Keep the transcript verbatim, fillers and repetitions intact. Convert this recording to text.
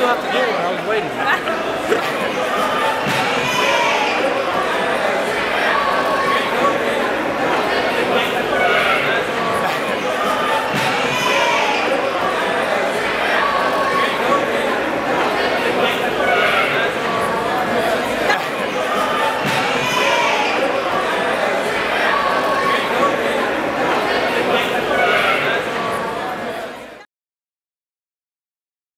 still have to get one. I was waiting.